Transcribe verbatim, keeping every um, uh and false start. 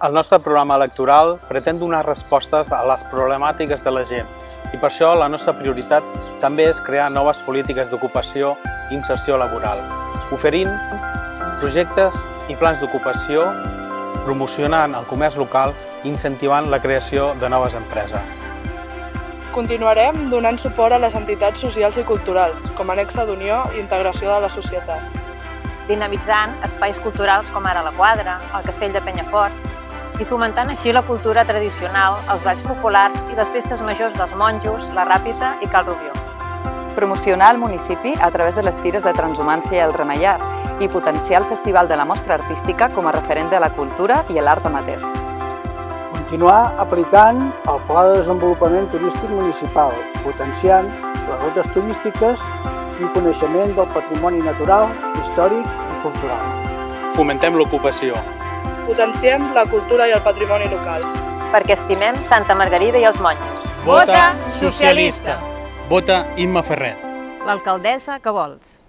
El nostre programa electoral pretén donar respostes a les problemàtiques de la gent i per això la nostra prioritat també és crear noves polítiques d'ocupació i inserció laboral, oferint projectes i plans d'ocupació, promocionant el comerç local i incentivant la creació de noves empreses. Continuarem donant suport a les entitats socials i culturals, com a nexe d'unió i integració de la societat. Dinamitzant espais culturals com ara la Quadra, el Castell de Penyafort, i fomentant així la cultura tradicional, els balls populars i les festes majors dels monjos, la Ràpita i Cal Rubió. Promocionar el municipi a través de les fires de transhumància i el Remeiar i potenciar el Festival de la Mostra Artística com a referent de la cultura i l'art amateur. Continuar aplicant el Pla de Desenvolupament Turístic Municipal, potenciant les rutes turístiques i coneixement del patrimoni natural, històric i cultural. Fomentem l'ocupació. Potenciem la cultura i el patrimoni local. Perquè estimem Santa Margarida i els monjos. Vota socialista! Vota Imma Ferrer. L'alcaldessa que vols.